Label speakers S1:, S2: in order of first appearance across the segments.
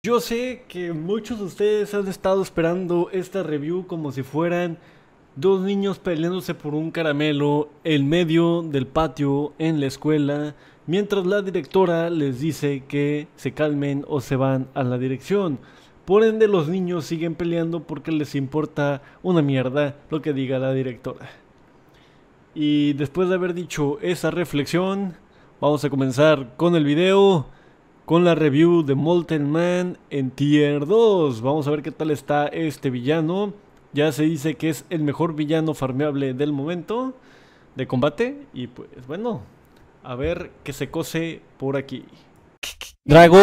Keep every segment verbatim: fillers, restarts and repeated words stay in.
S1: Yo sé que muchos de ustedes han estado esperando esta review como si fueran dos niños peleándose por un caramelo en medio del patio en la escuela, mientras la directora les dice que se calmen o se van a la dirección. Por ende, los niños siguen peleando porque les importa una mierda lo que diga la directora. Y después de haber dicho esa reflexión, vamos a comenzar con el video, con la review de Molten Man en Tier dos. Vamos a ver qué tal está este villano. Ya se dice que es el mejor villano farmeable del momento de combate. Y pues bueno, a ver qué se cose por aquí. Drago.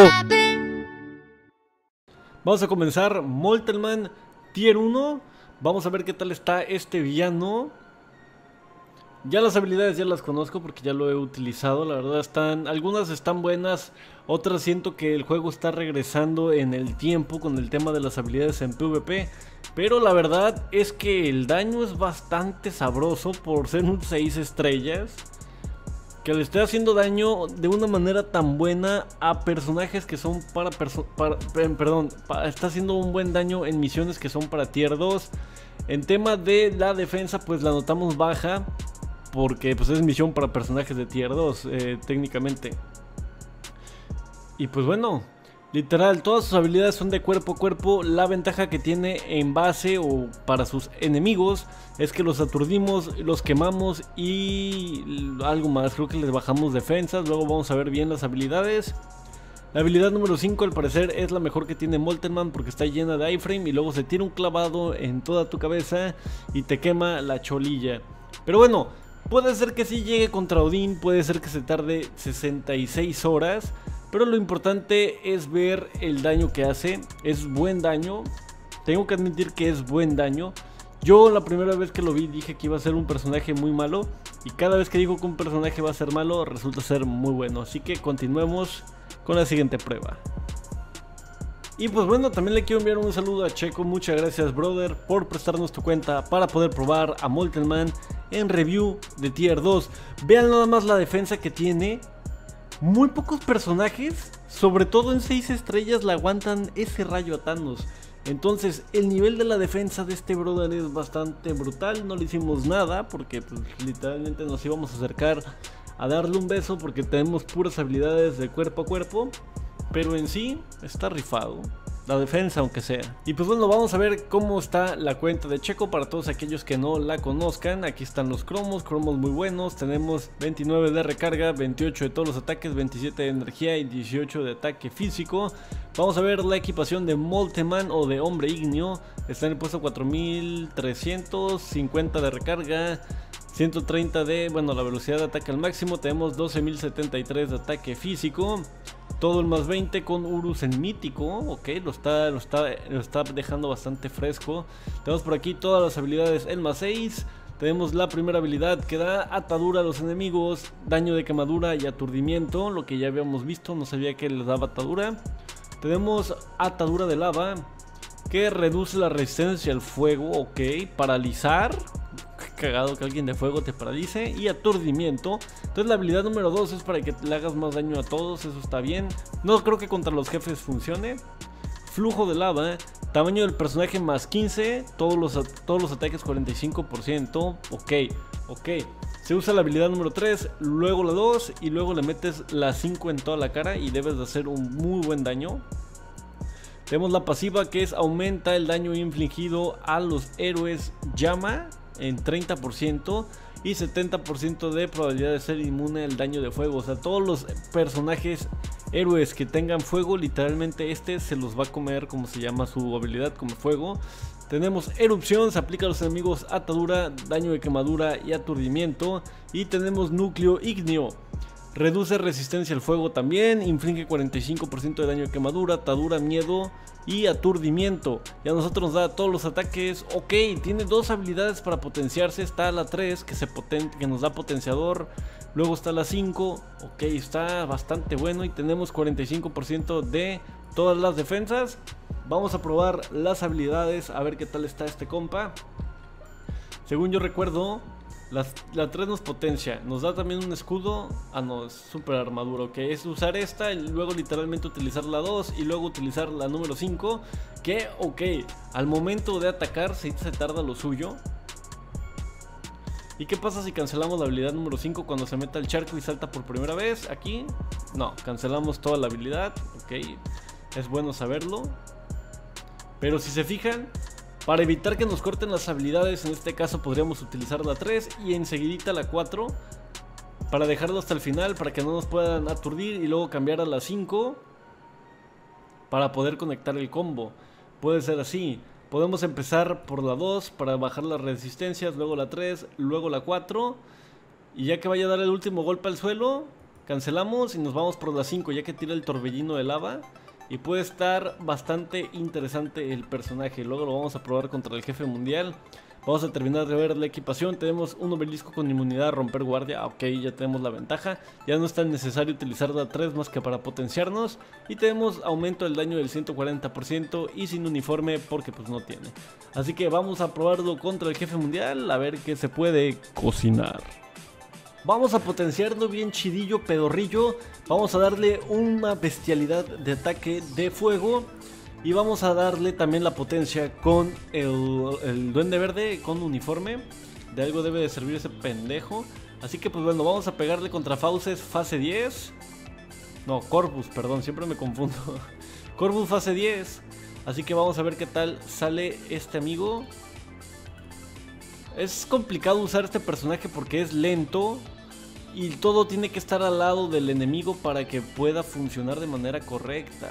S1: Vamos a comenzar Molten Man Tier uno. Vamos a ver qué tal está este villano. Ya las habilidades ya las conozco porque ya lo he utilizado, la verdad están, algunas están buenas, otras siento que el juego está regresando en el tiempo con el tema de las habilidades en PvP, pero la verdad es que el daño es bastante sabroso por ser un seis estrellas, que le esté haciendo daño de una manera tan buena a personajes que son para, perso para perdón, para, está haciendo un buen daño en misiones que son para tier dos. En tema de la defensa pues la notamos baja, porque pues es misión para personajes de tier dos, eh, técnicamente. Y pues bueno, literal, todas sus habilidades son de cuerpo a cuerpo. La ventaja que tiene en base o para sus enemigos es que los aturdimos, los quemamos y algo más. Creo que les bajamos defensas, luego vamos a ver bien las habilidades. La habilidad número cinco al parecer es la mejor que tiene Molten Man porque está llena de iframe y luego se tira un clavado en toda tu cabeza y te quema la cholilla. Pero bueno, puede ser que sí llegue contra Odín, puede ser que se tarde sesenta y seis horas, pero lo importante es ver el daño que hace. Es buen daño, tengo que admitir que es buen daño. Yo la primera vez que lo vi dije que iba a ser un personaje muy malo, y cada vez que digo que un personaje va a ser malo resulta ser muy bueno. Así que continuemos con la siguiente prueba. Y pues bueno, también le quiero enviar un saludo a Checo. Muchas gracias, brother, por prestarnos tu cuenta para poder probar a Molten Man en review de tier dos. Vean nada más la defensa que tiene. Muy pocos personajes, sobre todo en seis estrellas, le aguantan ese rayo a Thanos. Entonces el nivel de la defensa de este brother es bastante brutal. No le hicimos nada porque pues, literalmente nos íbamos a acercar a darle un beso porque tenemos puras habilidades de cuerpo a cuerpo. Pero en sí está rifado la defensa, aunque sea. Y pues bueno, vamos a ver cómo está la cuenta de Checo para todos aquellos que no la conozcan. Aquí están los cromos, cromos muy buenos. Tenemos veintinueve de recarga, veintiocho de todos los ataques, veintisiete de energía y dieciocho de ataque físico. Vamos a ver la equipación de Molten Man o de Hombre Ignio. Está en el puesto cuatro mil trescientos cincuenta de recarga, ciento treinta de, bueno, la velocidad de ataque al máximo. Tenemos doce mil setenta y tres de ataque físico. Todo el más veinte con Urus en mítico. Ok, lo está, lo, está, lo está dejando bastante fresco. Tenemos por aquí todas las habilidades en más seis. Tenemos la primera habilidad que da atadura a los enemigos, daño de quemadura y aturdimiento, lo que ya habíamos visto, no sabía que les daba atadura. Tenemos atadura de lava, que reduce la resistencia al fuego. Ok, paralizar, cagado que alguien de fuego te paralice, y aturdimiento. Entonces la habilidad número dos es para que le hagas más daño a todos, eso está bien. No creo que contra los jefes funcione. Flujo de lava, tamaño del personaje más quince, todos los, todos los ataques cuarenta y cinco por ciento. Ok, ok. Se usa la habilidad número tres, luego la dos y luego le metes la cinco en toda la cara y debes de hacer un muy buen daño. Tenemos la pasiva, que es aumenta el daño infligido a los héroes llama en treinta por ciento y setenta por ciento de probabilidad de ser inmune al daño de fuego. O sea, todos los personajes héroes que tengan fuego, literalmente este se los va a comer, como se llama su habilidad, como fuego. Tenemos erupción, se aplica a los enemigos atadura, daño de quemadura y aturdimiento. Y tenemos núcleo ígneo, reduce resistencia al fuego también, inflige cuarenta y cinco por ciento de daño de quemadura, atadura, miedo y aturdimiento. Y a nosotros nos da todos los ataques. Ok, tiene dos habilidades para potenciarse. Está la tres que, se poten que nos da potenciador. Luego está la cinco. Ok, está bastante bueno. Y tenemos cuarenta y cinco por ciento de todas las defensas. Vamos a probar las habilidades, a ver qué tal está este compa. Según yo recuerdo, Las, la tres nos potencia, nos da también un escudo. Ah no, es super armadura, ok. Es usar esta y luego literalmente utilizar la dos y luego utilizar la número cinco. Que ok, al momento de atacar se, se tarda lo suyo. ¿Y qué pasa si cancelamos la habilidad número cinco cuando se meta al charco y salta por primera vez? Aquí, no, cancelamos toda la habilidad. Ok, es bueno saberlo. Pero si se fijan, para evitar que nos corten las habilidades, en este caso podríamos utilizar la tres y enseguidita la cuatro para dejarlo hasta el final, para que no nos puedan aturdir, y luego cambiar a la cinco para poder conectar el combo. Puede ser así. Podemos empezar por la dos para bajar las resistencias, luego la tres, luego la cuatro. Y ya que vaya a dar el último golpe al suelo, cancelamos y nos vamos por la cinco, ya que tira el torbellino de lava. Y puede estar bastante interesante el personaje. Luego lo vamos a probar contra el jefe mundial. Vamos a terminar de ver la equipación. Tenemos un obelisco con inmunidad a romper guardia. Ok, ya tenemos la ventaja. Ya no es tan necesario utilizar la tres más que para potenciarnos. Y tenemos aumento del daño del ciento cuarenta por ciento y sin uniforme porque pues no tiene. Así que vamos a probarlo contra el jefe mundial, a ver qué se puede cocinar. Vamos a potenciarlo bien chidillo, pedorrillo. Vamos a darle una bestialidad de ataque de fuego. Y vamos a darle también la potencia con el, el duende verde con uniforme. De algo debe de servir ese pendejo. Así que pues bueno, vamos a pegarle contra Fauces fase diez. No, Corvus, perdón, siempre me confundo. Corvus fase diez. Así que vamos a ver qué tal sale este amigo. Es complicado usar este personaje porque es lento. Y todo tiene que estar al lado del enemigo para que pueda funcionar de manera correcta.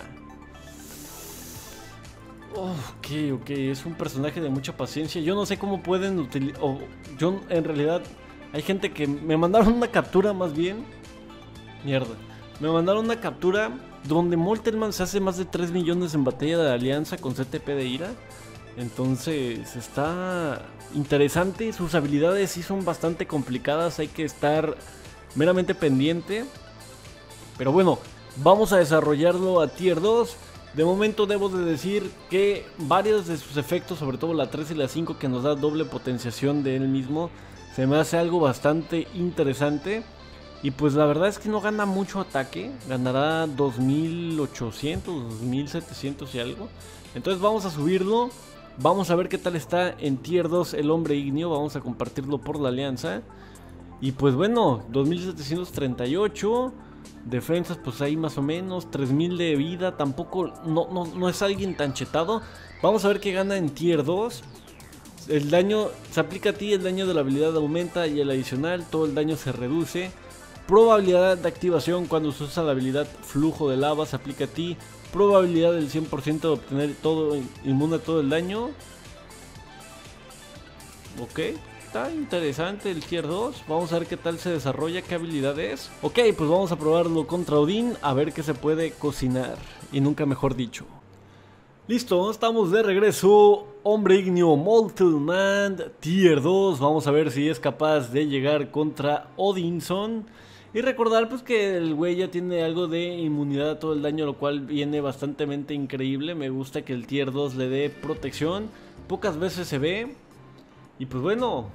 S1: Ok, ok, es un personaje de mucha paciencia. Yo no sé cómo pueden utilizar... Yo en realidad... Hay gente que me mandaron una captura más bien. Mierda. Me mandaron una captura donde Moltenmann se hace más de tres millones en batalla de alianza con C T P de ira. Entonces está interesante. Sus habilidades sí son bastante complicadas. Hay que estar meramente pendiente. Pero bueno, vamos a desarrollarlo a tier dos. De momento debo de decir que varios de sus efectos, sobre todo la tres y la cinco, que nos da doble potenciación de él mismo, se me hace algo bastante interesante. Y pues la verdad es que no gana mucho ataque, ganará dos mil ochocientos, dos mil setecientos y algo. Entonces vamos a subirlo, vamos a ver qué tal está en tier dos el hombre ignio, vamos a compartirlo por la alianza. Y pues bueno, dos mil setecientos treinta y ocho... defensas pues ahí más o menos, tres mil de vida, tampoco, no, no, no es alguien tan chetado. Vamos a ver qué gana en tier dos. El daño se aplica a ti, el daño de la habilidad aumenta y el adicional, todo el daño se reduce. Probabilidad de activación cuando se usa la habilidad flujo de lava se aplica a ti. Probabilidad del cien por ciento de obtener todo, inmune a todo el daño. Ok. Está interesante el tier dos, vamos a ver qué tal se desarrolla, qué habilidad es. Ok, pues vamos a probarlo contra Odín, a ver qué se puede cocinar, y nunca mejor dicho. Listo, estamos de regreso. Hombre ignio Moltenmann, tier dos, vamos a ver si es capaz de llegar contra Odinson. Y recordar pues que el güey ya tiene algo de inmunidad a todo el daño, lo cual viene bastante increíble. Me gusta que el tier dos le dé protección, pocas veces se ve. Y pues bueno,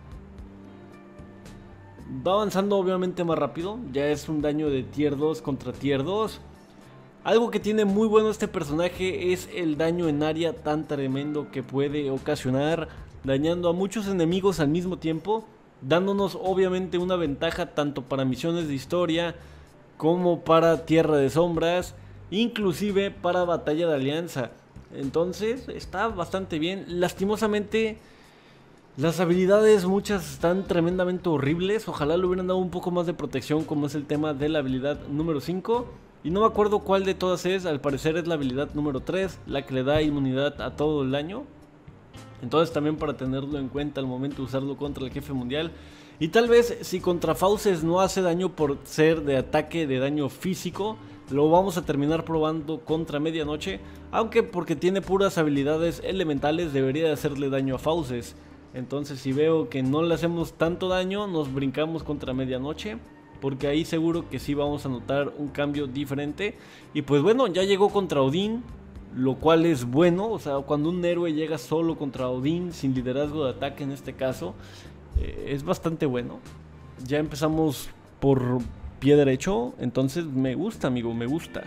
S1: va avanzando obviamente más rápido. Ya es un daño de tier dos contra tier dos. Algo que tiene muy bueno este personaje es el daño en área tan tremendo que puede ocasionar, dañando a muchos enemigos al mismo tiempo, dándonos obviamente una ventaja tanto para misiones de historia como para Tierra de Sombras, inclusive para batalla de alianza. Entonces está bastante bien. Lastimosamente las habilidades muchas están tremendamente horribles. Ojalá le hubieran dado un poco más de protección, como es el tema de la habilidad número cinco. Y no me acuerdo cuál de todas es. Al parecer es la habilidad número tres, la que le da inmunidad a todo el daño. Entonces también para tenerlo en cuenta al momento de usarlo contra el jefe mundial. Y tal vez si contra Fauces no hace daño por ser de ataque de daño físico, lo vamos a terminar probando contra Medianoche. Aunque porque tiene puras habilidades elementales debería de hacerle daño a Fauces. Entonces si veo que no le hacemos tanto daño, nos brincamos contra Medianoche, porque ahí seguro que sí vamos a notar un cambio diferente. Y pues bueno, ya llegó contra Odín, lo cual es bueno. O sea, cuando un héroe llega solo contra Odín, sin liderazgo de ataque en este caso, eh, es bastante bueno. Ya empezamos por pie derecho, entonces me gusta, amigo, me gusta.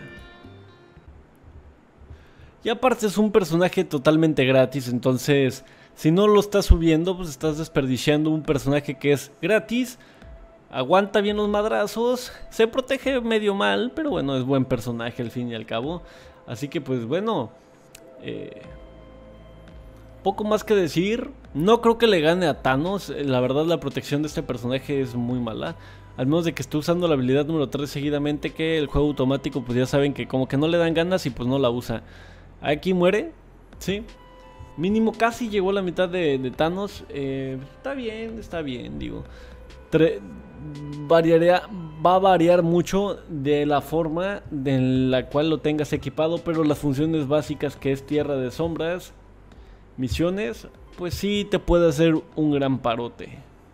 S1: Y aparte es un personaje totalmente gratis, entonces si no lo estás subiendo, pues estás desperdiciando un personaje que es gratis. Aguanta bien los madrazos, se protege medio mal, pero bueno, es buen personaje al fin y al cabo. Así que pues bueno, eh, poco más que decir. No creo que le gane a Thanos, la verdad la protección de este personaje es muy mala. Al menos de que esté usando la habilidad número tres seguidamente, que el juego automático pues ya saben que como que no le dan ganas y pues no la usa. Aquí muere, sí. Mínimo casi llegó a la mitad de, de Thanos. Eh, está bien, está bien, digo. Tre variaría, va a variar mucho de la forma en la cual lo tengas equipado, pero las funciones básicas, que es Tierra de Sombras, misiones, pues sí te puede hacer un gran parote.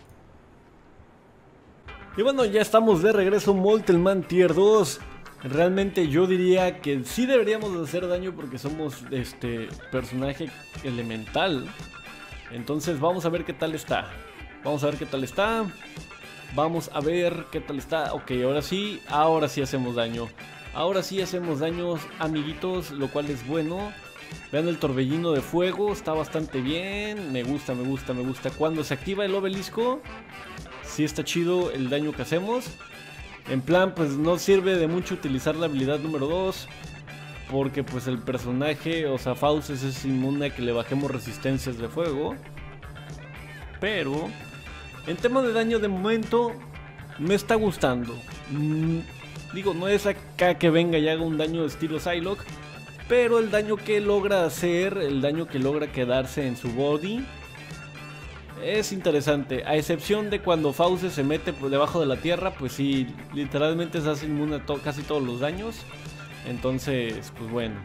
S1: Y bueno, ya estamos de regreso. Molten Man Tier dos. Realmente yo diría que sí deberíamos de hacer daño porque somos este personaje elemental. Entonces vamos a ver qué tal está. Vamos a ver qué tal está. Vamos a ver qué tal está. Ok, ahora sí, ahora sí hacemos daño. Ahora sí hacemos daños, amiguitos, lo cual es bueno. Vean el torbellino de fuego, está bastante bien. Me gusta, me gusta, me gusta. Cuando se activa el obelisco, sí está chido el daño que hacemos. En plan, pues no sirve de mucho utilizar la habilidad número dos, porque pues el personaje, o sea, Fauces es inmune a que le bajemos resistencias de fuego. Pero en tema de daño de momento me está gustando. mm, Digo, no es acá que venga y haga un daño de estilo Psylocke, pero el daño que logra hacer, el daño que logra quedarse en su body, es interesante. A excepción de cuando Fauces se mete por debajo de la tierra, pues sí, literalmente se hace inmune a to casi todos los daños. Entonces, pues bueno.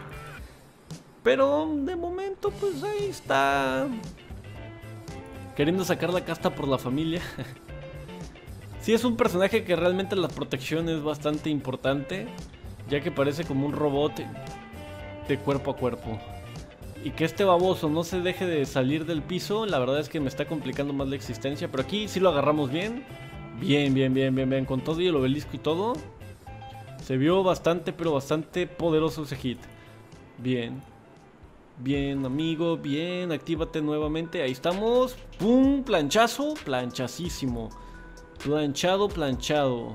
S1: Pero de momento, pues ahí está, queriendo sacar la casta por la familia. Sí, es un personaje que realmente la protección es bastante importante, ya que parece como un robot de cuerpo a cuerpo. Y que este baboso no se deje de salir del piso, la verdad es que me está complicando más la existencia. Pero aquí sí lo agarramos bien. Bien, bien, bien, bien, bien. Con todo y el obelisco y todo. Se vio bastante, pero bastante poderoso ese hit. Bien. Bien, amigo, bien. Actívate nuevamente, ahí estamos. ¡Pum! Planchazo, planchacísimo. Planchado, planchado.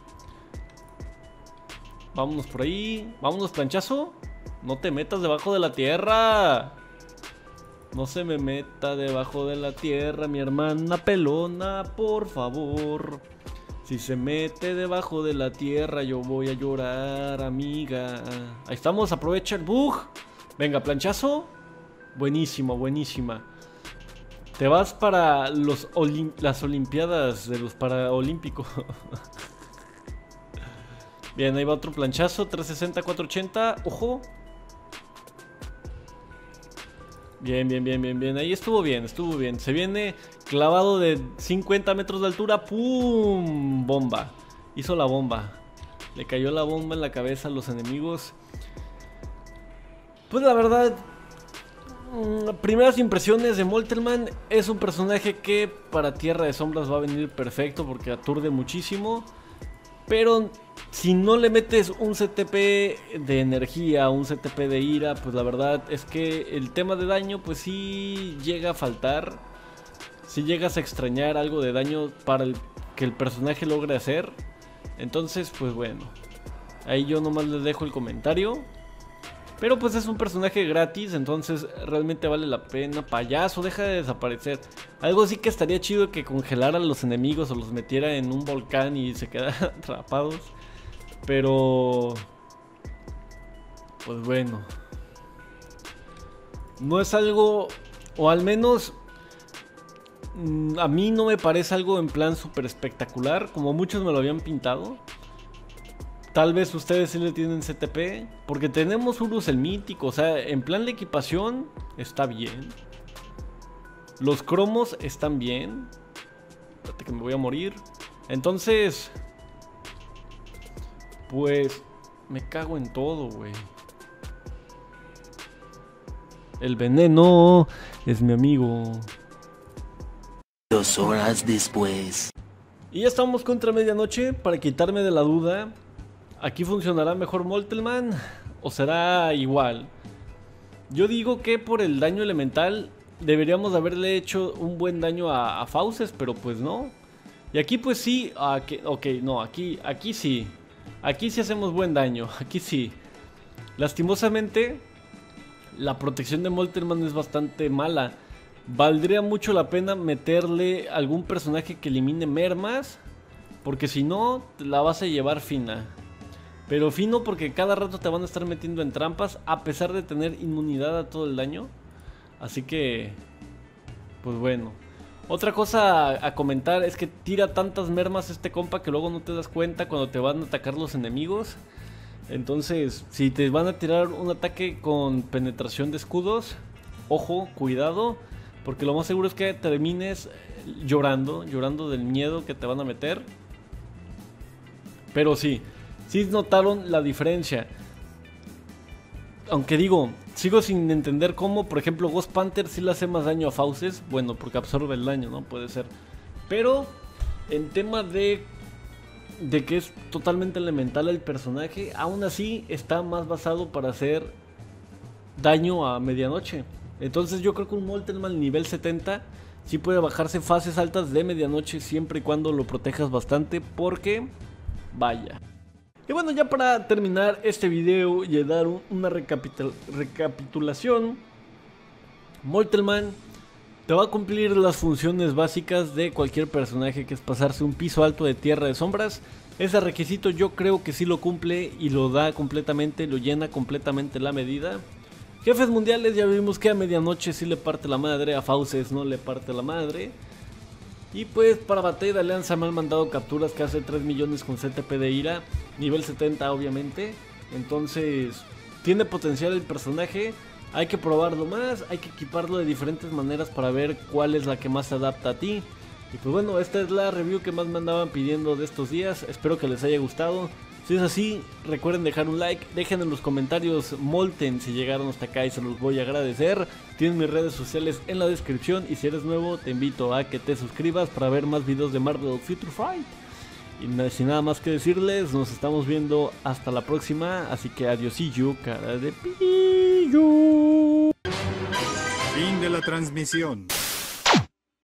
S1: Vámonos por ahí. Vámonos, planchazo. No te metas debajo de la tierra. No se me meta debajo de la tierra, mi hermana pelona, por favor. Si se mete debajo de la tierra, yo voy a llorar, amiga. Ahí estamos, aprovecha el bug. Venga, planchazo. Buenísimo, buenísima. Te vas para los olim las olimpiadas de los paraolímpicos. Bien, ahí va otro planchazo. trescientos sesenta, cuatrocientos ochenta. Ojo. Bien, bien, bien, bien, bien. Ahí estuvo bien, estuvo bien. Se viene clavado de cincuenta metros de altura. ¡Pum! Bomba. Hizo la bomba. Le cayó la bomba en la cabeza a los enemigos. Pues la verdad, primeras impresiones de Molten Man. Es un personaje que para Tierra de Sombras va a venir perfecto porque aturde muchísimo. Pero si no le metes un C T P de energía, un C T P de ira, pues la verdad es que el tema de daño pues sí llega a faltar. Si llegas a extrañar algo de daño para el, que el personaje logre hacer. Entonces pues bueno, ahí yo nomás les dejo el comentario. Pero pues es un personaje gratis, entonces realmente vale la pena. Payaso, deja de desaparecer. Algo sí que estaría chido, que congelara a los enemigos o los metiera en un volcán y se quedaran atrapados. Pero pues bueno, no es algo, o al menos a mí no me parece algo en plan súper espectacular, como muchos me lo habían pintado. Tal vez ustedes sí le tienen C T P, porque tenemos Urus el mítico, o sea, en plan de equipación está bien. Los cromos están bien. Espérate que me voy a morir. Entonces, pues, me cago en todo, güey. El veneno es mi amigo.
S2: Dos horas después.
S1: Y ya estamos contra medianoche. Para quitarme de la duda, ¿aquí funcionará mejor Moltelmann o será igual? Yo digo que por el daño elemental deberíamos haberle hecho un buen daño a, a Fauces, pero pues no. Y aquí pues sí, aquí, ok, no, aquí, aquí sí. Aquí sí hacemos buen daño, aquí sí. Lastimosamente, la protección de Moltelmann es bastante mala. Valdría mucho la pena meterle algún personaje que elimine mermas, porque si no, te la vas a llevar fina. Pero fino porque cada rato te van a estar metiendo en trampas, a pesar de tener inmunidad a todo el daño. Así que, pues bueno. Otra cosa a, a comentar es que tira tantas mermas este compa que luego no te das cuenta cuando te van a atacar los enemigos. Entonces, si te van a tirar un ataque con penetración de escudos, ojo, cuidado, porque lo más seguro es que termines llorando, llorando del miedo que te van a meter. Pero sí, sí notaron la diferencia. Aunque digo, sigo sin entender cómo, por ejemplo, Ghost Panther sí le hace más daño a Fauces. Bueno, porque absorbe el daño, ¿no? Puede ser. Pero en tema de, de que es totalmente elemental el personaje, aún así está más basado para hacer daño a medianoche. Entonces yo creo que un Moltelmann nivel setenta sí puede bajarse fases altas de medianoche siempre y cuando lo protejas bastante, porque vaya. Y bueno, ya para terminar este video y dar un, una recapitul recapitulación, Moltelmann te va a cumplir las funciones básicas de cualquier personaje, que es pasarse un piso alto de tierra de sombras. Ese requisito yo creo que sí lo cumple y lo da completamente, lo llena completamente la medida. Jefes mundiales, ya vimos que a medianoche sí le parte la madre, a Fauces no le parte la madre. Y pues para batalla de alianza me han mandado capturas que hace tres millones con C T P de ira, nivel setenta obviamente. Entonces tiene potencial el personaje, hay que probarlo más, hay que equiparlo de diferentes maneras para ver cuál es la que más se adapta a ti. Y pues bueno, esta es la review que más me andaban pidiendo de estos días, espero que les haya gustado. Si es así, recuerden dejar un like, dejen en los comentarios Molten si llegaron hasta acá y se los voy a agradecer. Tienen mis redes sociales en la descripción y si eres nuevo te invito a que te suscribas para ver más videos de Marvel Future Fight. Y sin nada más que decirles, nos estamos viendo hasta la próxima, así que adiosillo, cara de pillo.
S3: Fin de la transmisión.